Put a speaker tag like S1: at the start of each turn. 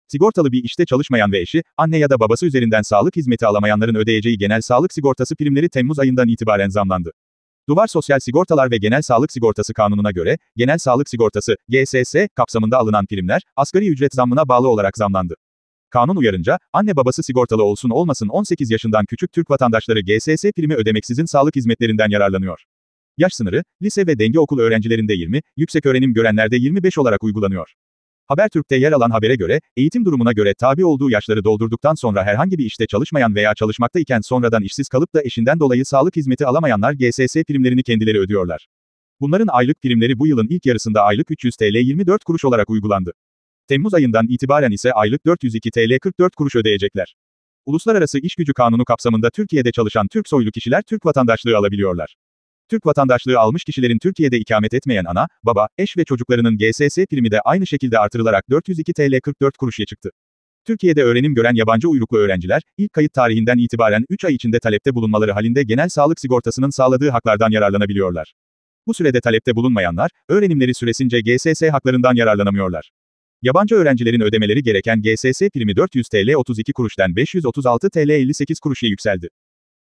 S1: Sigortalı bir işte çalışmayan ve eşi, anne ya da babası üzerinden sağlık hizmeti alamayanların ödeyeceği genel sağlık sigortası primleri Temmuz ayından itibaren zamlandı. Duvar Sosyal Sigortalar ve Genel Sağlık Sigortası Kanunu'na göre, Genel Sağlık Sigortası, GSS, kapsamında alınan primler, asgari ücret zammına bağlı olarak zamlandı. Kanun uyarınca, anne babası sigortalı olsun olmasın 18 yaşından küçük Türk vatandaşları GSS primi ödemeksizin sağlık hizmetlerinden yararlanıyor. Yaş sınırı, lise ve denge okul öğrencilerinde 20, yükseköğrenim görenlerde 25 olarak uygulanıyor. Habertürk'te yer alan habere göre, eğitim durumuna göre tabi olduğu yaşları doldurduktan sonra herhangi bir işte çalışmayan veya çalışmakta iken sonradan işsiz kalıp da eşinden dolayı sağlık hizmeti alamayanlar GSS primlerini kendileri ödüyorlar. Bunların aylık primleri bu yılın ilk yarısında aylık 300 TL 24 kuruş olarak uygulandı. Temmuz ayından itibaren ise aylık 402 TL 44 kuruş ödeyecekler. Uluslararası İş Gücü Kanunu kapsamında Türkiye'de çalışan Türk soylu kişiler Türk vatandaşlığı alabiliyorlar. Türk vatandaşlığı almış kişilerin Türkiye'de ikamet etmeyen ana, baba, eş ve çocuklarının GSS primi de aynı şekilde artırılarak 402 TL 44 kuruşa çıktı. Türkiye'de öğrenim gören yabancı uyruklu öğrenciler, ilk kayıt tarihinden itibaren 3 ay içinde talepte bulunmaları halinde genel sağlık sigortasının sağladığı haklardan yararlanabiliyorlar. Bu sürede talepte bulunmayanlar, öğrenimleri süresince GSS haklarından yararlanamıyorlar. Yabancı öğrencilerin ödemeleri gereken GSS primi 400 TL 32 kuruştan 536 TL 58 kuruşa yükseldi.